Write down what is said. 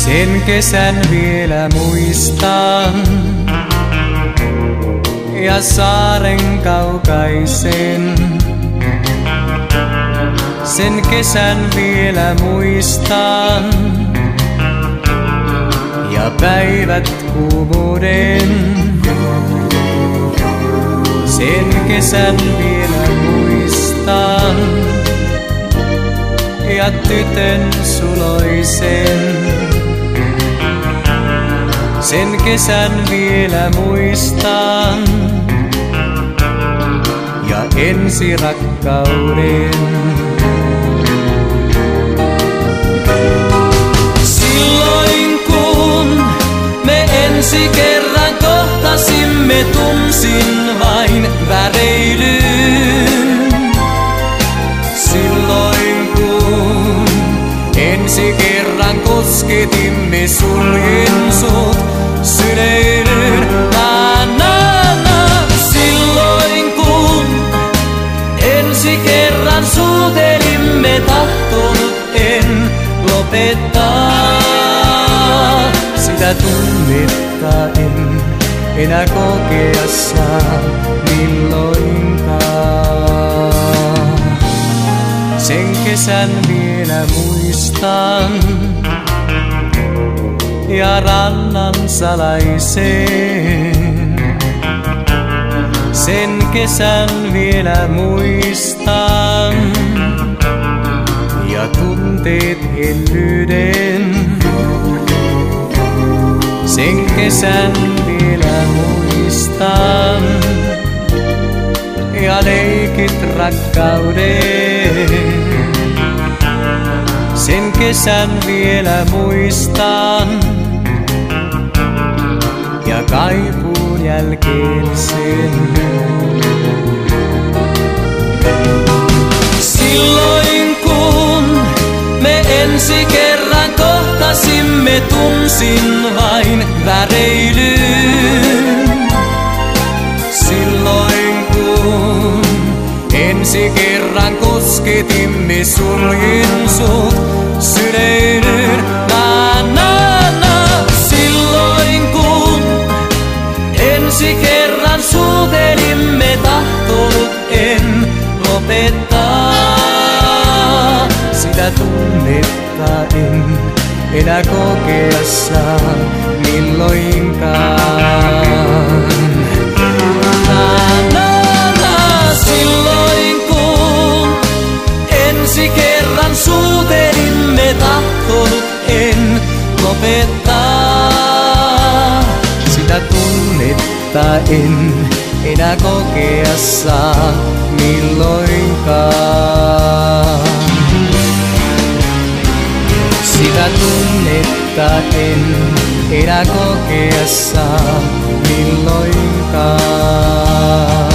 Sen kesän vielä muistan ja saaren kaukaisen. Sen kesän vielä muistan ja päivät kuumuuden. Sen kesän vielä muistan ja tytön suloisen. Sen kesän vielä muistan ja ensi rakkauden. Silloin kun me ensi kerran kohtasimme, tunsin vain väreilyn. Silloin kun ensi kerran kosketimme, suljen sut syleilyn. Silloin kun ensi kerran suutelimme, tahtonut en lopettaa. Sitä tunnetta en enää kokea saa milloinkaan. Sen kesän vielä muistan ja rannan salaisen. Sen kesän vielä muistan ja tunteet hellyyden. Sen kesän vielä muistan ja leikit rakkauden. Sen kesän vielä muistan ja kaipuun jälkeen sen. Silloin kun me ensi kerran kohtasimme, tunsin vain väreilyn. Silloin kun ensi kerran kosketimme, suljen sut syleilyn. Silloin kun ensi kerran suutelimme, tahtonut en lopettaa. Sitä tunnetta en enää kokea saa milloinkaan. Silloin kun ensi kerran suutelimme, tahtonut en lopettaa. Sitä tunnetta en enää kokea saa milloinkaan. Sitä tunnetta en enää kokea saa milloinkaan.